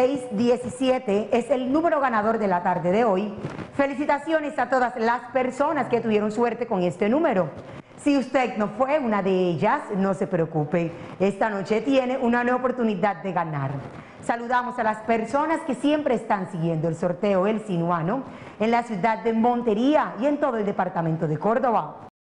617 es el número ganador de la tarde de hoy. Felicitaciones a todas las personas que tuvieron suerte con este número. Si usted no fue una de ellas, no se preocupe. Esta noche tiene una nueva oportunidad de ganar. Saludamos a las personas que siempre están siguiendo el sorteo El Sinuano en la ciudad de Montería y en todo el departamento de Córdoba.